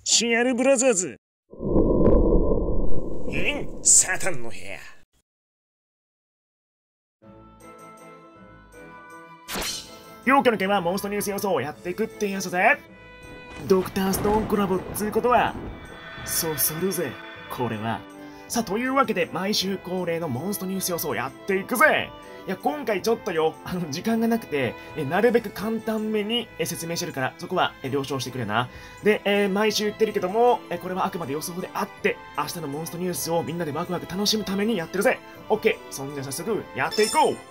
シアルブラザーズ。サタンの部屋。陽キャの件はモンストニュース予想をやっていくってやつぜ。ドクターストーンコラボっつうことはそうするぜ、これは。さあ、というわけで毎週恒例のモンストニュース予想をやっていくぜ。いや、今回ちょっとよ、時間がなくて、なるべく簡単めに説明してるから、そこは了承してくれな。で、毎週言ってるけども、これはあくまで予想であって、明日のモンストニュースをみんなでワクワク楽しむためにやってるぜ。オッケー、そんじゃ早速やっていこう。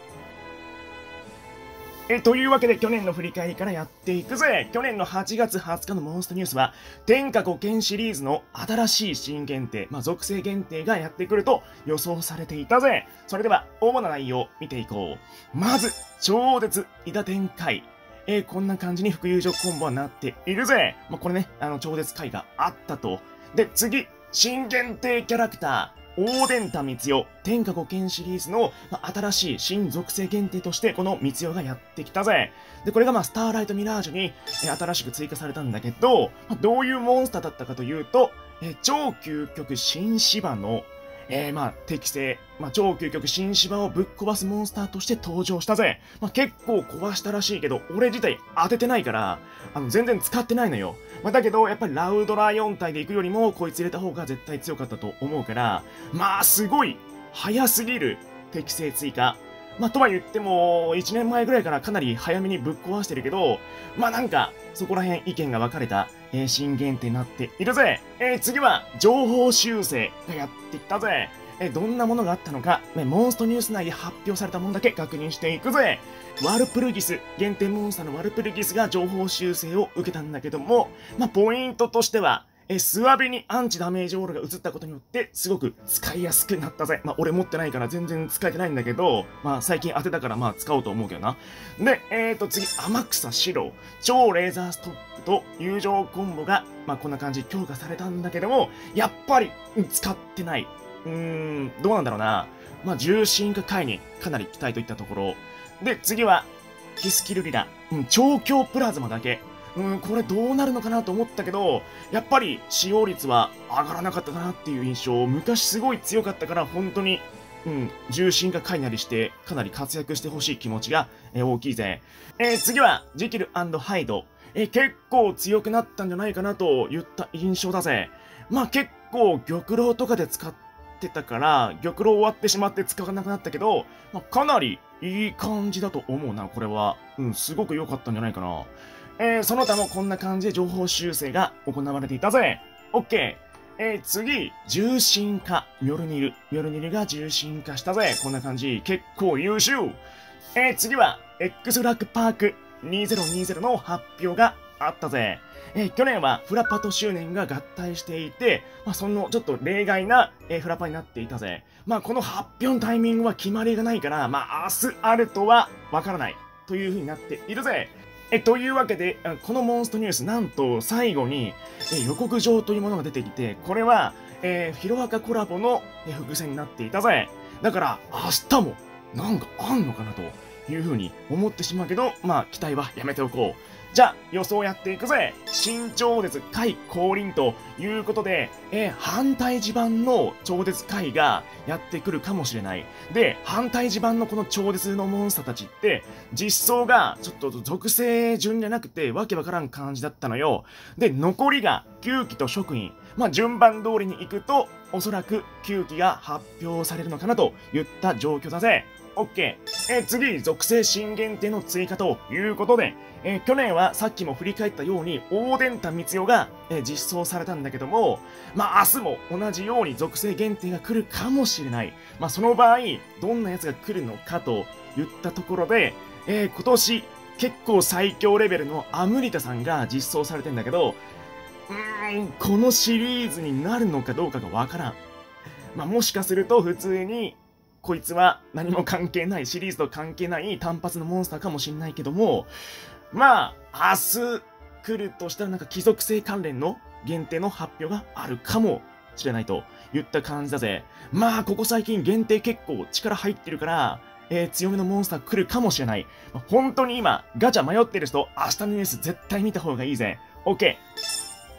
というわけで去年の振り返りからやっていくぜ。去年の8月20日のモンストニュースは、天下五剣シリーズの新しい新限定、属性限定がやってくると予想されていたぜ。それでは、主な内容を見ていこう。まず、超絶伊田天海。こんな感じに副友情コンボはなっているぜ。これね、超絶回があったと。で、次、新限定キャラクター。大伝太光代、天下五剣シリーズの、新しい新属性限定としてこの光代がやってきたぜ。で、これがスターライトミラージュに、新しく追加されたんだけど、どういうモンスターだったかというと、超究極新芝の、適正、超究極新芝をぶっ壊すモンスターとして登場したぜ。結構壊したらしいけど、俺自体当ててないから、全然使ってないのよ。だけど、やっぱりラウドラ4体で行くよりも、こいつ入れた方が絶対強かったと思うから、すごい、早すぎる適正追加。とは言っても、1年前ぐらいからかなり早めにぶっ壊してるけど、なんか、そこら辺意見が分かれた、新限定になっているぜ。次は、情報修正がやってきたぜ。どんなものがあったのか、モンストニュース内で発表されたものだけ確認していくぜ。ワルプルギス、限定モンスターのワルプルギスが情報修正を受けたんだけども、ポイントとしては、スワビにアンチダメージオーラが移ったことによって、すごく使いやすくなったぜ。俺持ってないから全然使えてないんだけど、最近当てたから使おうと思うけどな。で、次、天草四郎。超レーザーストップと友情コンボが、こんな感じ強化されたんだけども、やっぱり、使ってない。どうなんだろうな。重心化回にかなり期待といったところ。で、次は、キスキルリラ。超強プラズマだけ。これどうなるのかなと思ったけど、やっぱり使用率は上がらなかったかなっていう印象。昔すごい強かったから、本当に、重心化回なりして、かなり活躍してほしい気持ちが、大きいぜ。次は、ジキル&ハイド。結構強くなったんじゃないかなと言った印象だぜ。結構玉露とかで使ってたから、玉露終わってしまって使わなくなったけど、かなりいい感じだと思うな、これは。すごく良かったんじゃないかな。その他もこんな感じで情報修正が行われていたぜ。OK。次、重心化。ミョルニル。ミョルニルが重心化したぜ。こんな感じ。結構優秀。次は、X ラックパーク2020の発表があったぜ。去年はフラパと周年が合体していて、そのちょっと例外な、フラパになっていたぜ。この発表のタイミングは決まりがないから、明日あるとはわからないという風になっているぜ。というわけで、このモンストニュース、なんと最後に、予告状というものが出てきて、これは、ヒロアカコラボの、伏線になっていたぜ。だから、明日も、なんかあんのかなという風に思ってしまうけど、期待はやめておこう。じゃあ、予想やっていくぜ。新超絶回降臨ということで、反対地盤の超絶回がやってくるかもしれない。で、反対地盤のこの超絶のモンスターたちって、実装がちょっと属性順じゃなくて、わけわからん感じだったのよ。で、残りが9期と職員。順番通りに行くと、おそらく9期が発表されるのかなといった状況だぜ。OK。次、属性新限定の追加ということで、去年はさっきも振り返ったように、大伝太光代が、実装されたんだけども、明日も同じように属性限定が来るかもしれない。その場合、どんなやつが来るのかといったところで、今年、結構最強レベルのアムリタさんが実装されてんだけど、このシリーズになるのかどうかがわからん。もしかすると普通に、こいつは何も関係ない、シリーズと関係ない単発のモンスターかもしれないけども、明日来るとしたら貴族性関連の限定の発表があるかもしれないといった感じだぜ。ここ最近限定結構力入ってるから、強めのモンスター来るかもしれない。本当に今、ガチャ迷ってる人、明日のニュース絶対見た方がいいぜ。OK。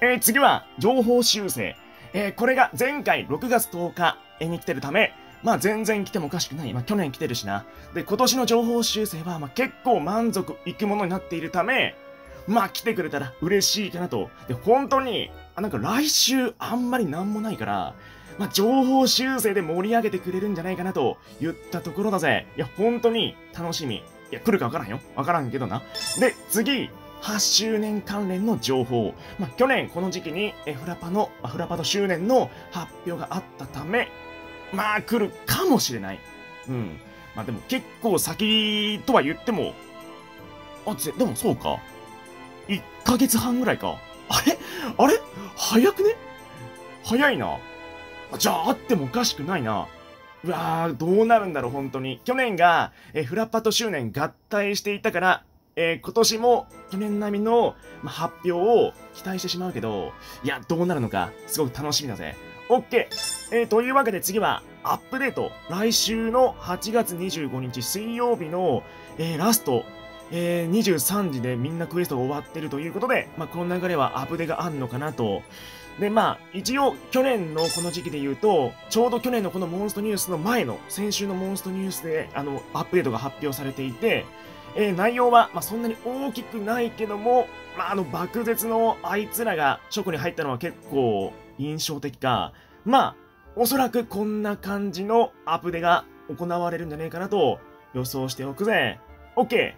次は、情報修正。これが前回6月10日に来てるため、まあ全然来てもおかしくない。まあ去年来てるしな。で、今年の情報修正は、まあ結構満足いくものになっているため、まあ来てくれたら嬉しいかなと。で、本当に、なんか来週あんまりなんもないから、まあ情報修正で盛り上げてくれるんじゃないかなと言ったところだぜ。いや、本当に楽しみ。いや、来るかわからんよ。わからんけどな。で、次、8周年関連の情報。まあ、去年この時期にフラパド周年の発表があったため、まあ来るかもしれない。うん。まあでも結構先とは言っても、でもそうか。1ヶ月半ぐらいか。あれ早くね？早いな。じゃああってもおかしくないな。うわー、どうなるんだろう、本当に。去年がフラパド周年合体していたから、今年も去年並みの、発表を期待してしまうけど、いや、どうなるのか、すごく楽しみだぜ。OK。というわけで次は、アップデート。来週の8月25日水曜日の、ラスト、23時でみんなクエストが終わってるということで、この流れはアップデがあんのかなと。で、一応、去年のこの時期で言うと、ちょうど去年のこのモンストニュースの前の、先週のモンストニュースで、アップデートが発表されていて、内容は、そんなに大きくないけども、爆絶のあいつらが書庫に入ったのは結構印象的か。おそらくこんな感じのアップデが行われるんじゃねえかなと予想しておくぜ。OK。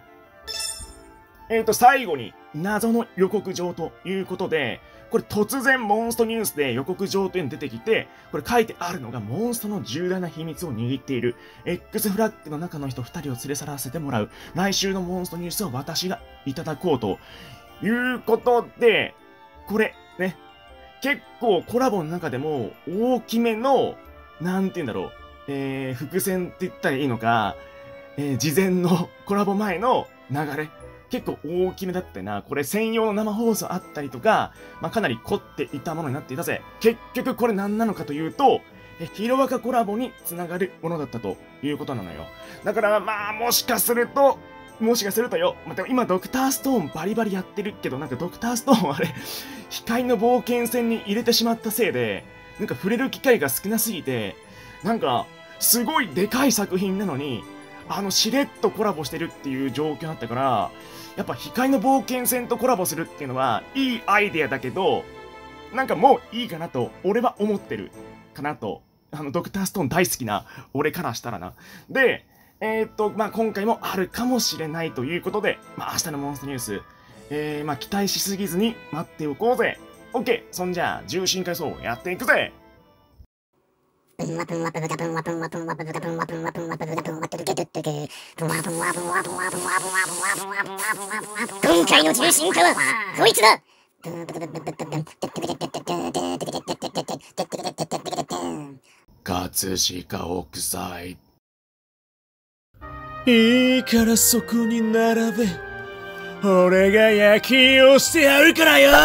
最後に謎の予告状ということで、これ突然モンストニュースで予告状というの出てきて、これ書いてあるのがモンストの重大な秘密を握っている X フラッグの中の人2人を連れ去らせてもらう。来週のモンストニュースは私がいただこうということで、これね、結構コラボの中でも大きめの、なんて言うんだろう、伏線って言ったらいいのか、事前のコラボ前の流れ。結構大きめだったよな。これ専用の生放送あったりとか、かなり凝っていたものになっていたぜ。結局これ何なのかというと、ヒロアカコラボにつながるものだったということなのよ。だからもしかするとよ。でも今ドクターストーンバリバリやってるけど、なんかドクターストーンあれ、光の冒険戦に入れてしまったせいで、なんか触れる機会が少なすぎて、なんか、すごいでかい作品なのに、しれっとコラボしてるっていう状況だったから、やっぱ光の冒険戦とコラボするっていうのは、いいアイデアだけど、なんかもういいかなと、俺は思ってるかなと。ドクターストーン大好きな俺からしたらな。で、今回もあるかもしれないということで、明日のモンストニュース、期待しすぎずに待っておこうぜ。OK! そんじゃあ、重心階層やっていくぜ。今回の重心化はこいつだ。 葛飾北斎。いいからそこに並べ。俺が夜勤をしてやるからよ。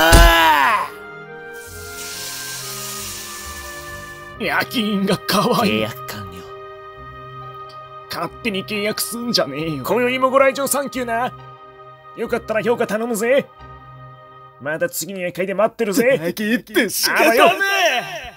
夜勤が可愛い。 契約完了。 勝手に契約すんじゃねえよ。今宵もご来場サンキューな。よかったら評価頼むぜ。また次の夜会で待ってるぜ。 先行って仕方ねえ。